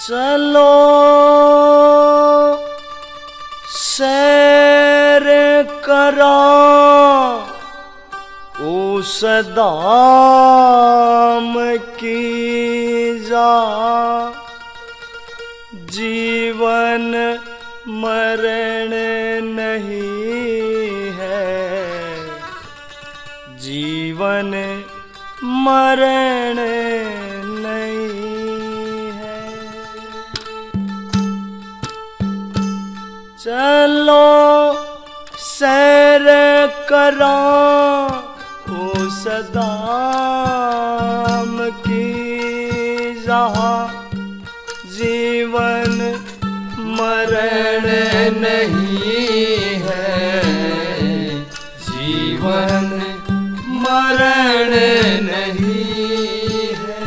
चलो सैर करा उस धाम की जहाँ जीवन मरण नहीं है, जीवन मरण नहीं है। चलो सैर करा उस धाम की जहाँ जीवन मरण नहीं है, जीवन मरण नहीं है।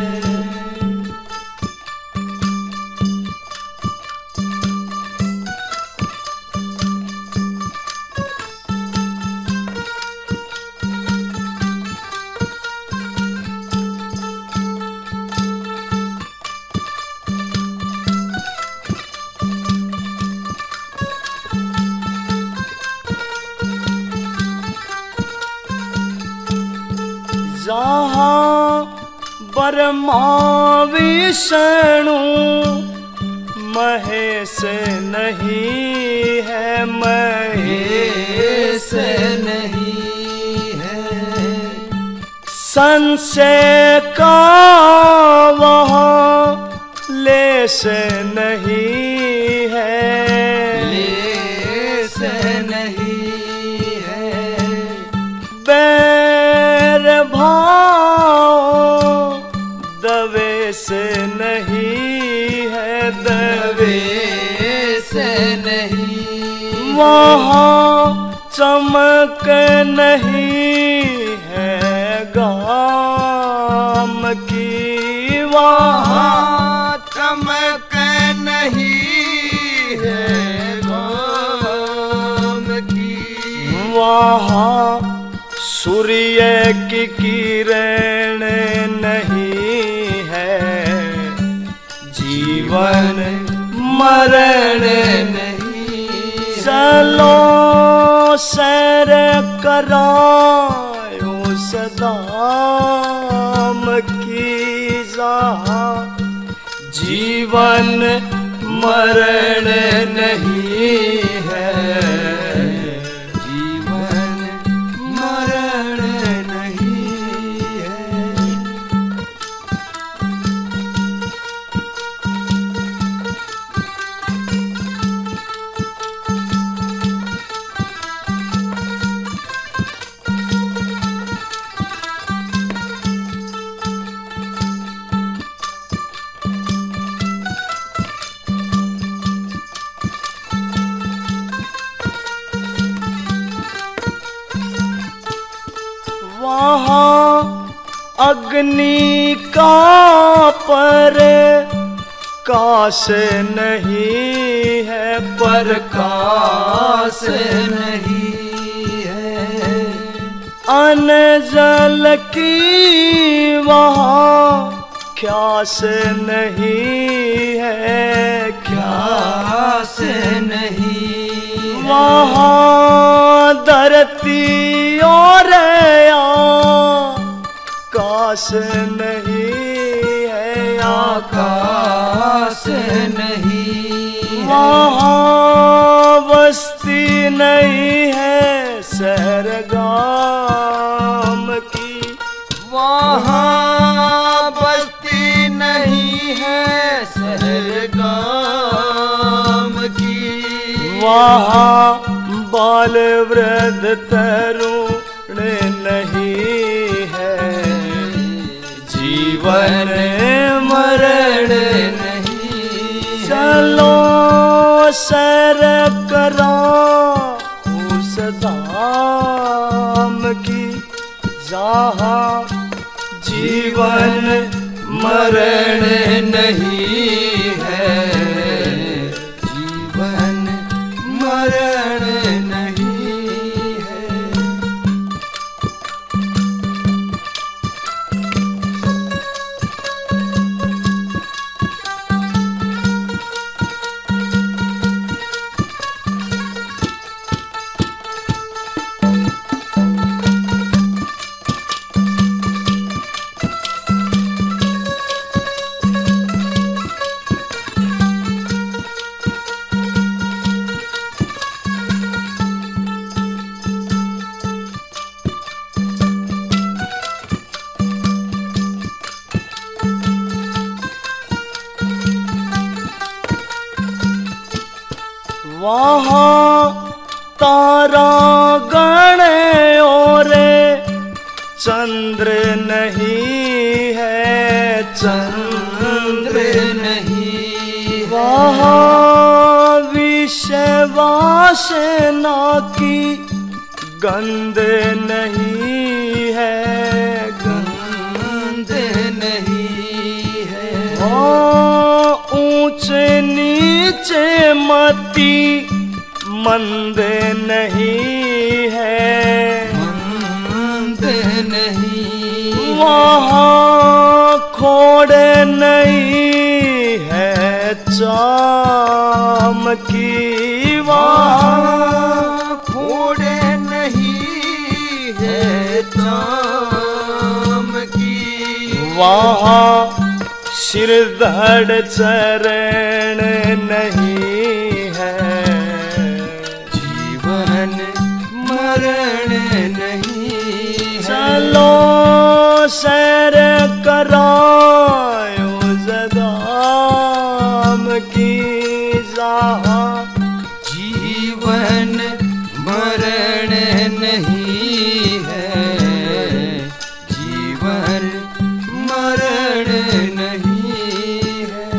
जहाँ ब्रह्मा विष्णु महेश नहीं है, महेश नहीं है। संशय का वहाँ लेश नहीं है, लेश नहीं है। बैर भाव दवेश नहीं है, दवेश नहीं। वहाँ चमक नहीं है गाम की, वहाँ चमक नहीं है गाम की। वहाँ सूर्य की किरण नहीं है, जीवन मरण नहीं। चलो सैर करायो उस धाम की जहाँ जीवन मरण नहीं है, जीवन मरण नहीं है। वहाँ अग्नि का प्रकाश नहीं है, प्रकाश नहीं है। अन्न जल की वहाँ ख्यास नहीं है, ख्यास नहीं। वहाँ धरती और आकाश नहीं है, आकाश नहीं। वहाँ बस्ती नहीं है सरगाम की, वहाँ बस्ती नहीं है सरगाम की। वहाँ बाल वृद्ध तरुण नहीं है, जीवन मरण नहीं। चलो सैर करा उस धाम की जहाँ जीवन मरण नहीं है, जीवन मरण नहीं है। वहाँ तारा गण और चंद्र नहीं है, चंद्र नहीं। वहाँ विषय वासना की गंध नहीं है, गंध नहीं है। ऊंचे नीचे मति मंद नहीं है, मंद नहीं। वहाँ खोड़ नहीं है चाम की, वहाँ खोड़ नहीं है चाम की। वहाँ सिरधड़ चरण नहीं है, जीवन मरण नहीं। चलो सैर करायो जदाम की, जहाँ जीवन मरण नहीं है, जीवन मरण नहीं है।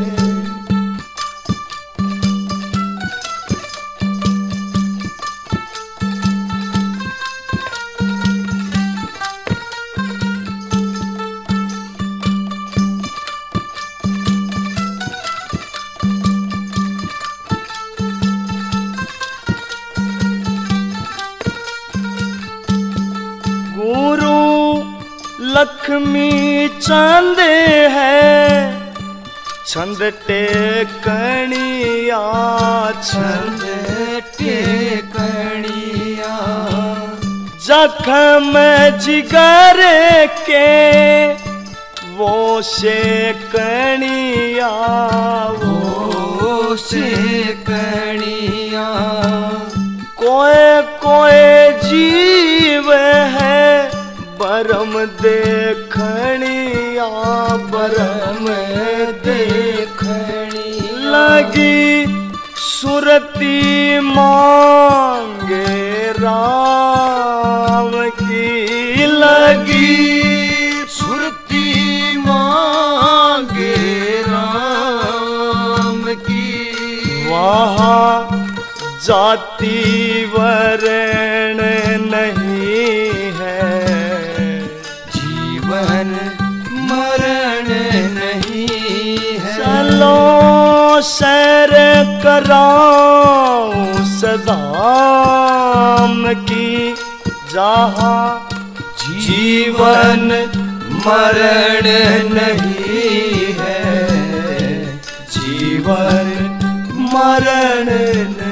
लक्ष्मी चंद है छंद टेकनिया, छंद टेकनिया। जख्म जिगर के वो से कनिया, वो से कनिया। कोई कोई जीव है बरम देखनिया, बरम देखनी। लगी सुरती मांगे राम की, लगी सुरती मांगे राम की। वहाँ जाति वर्ण नहीं है, जीवन मरण नहीं है। चलो सैर कराऊं सदाम की, जहाँ जीवन मरण नहीं है, जीवन मरण नहीं।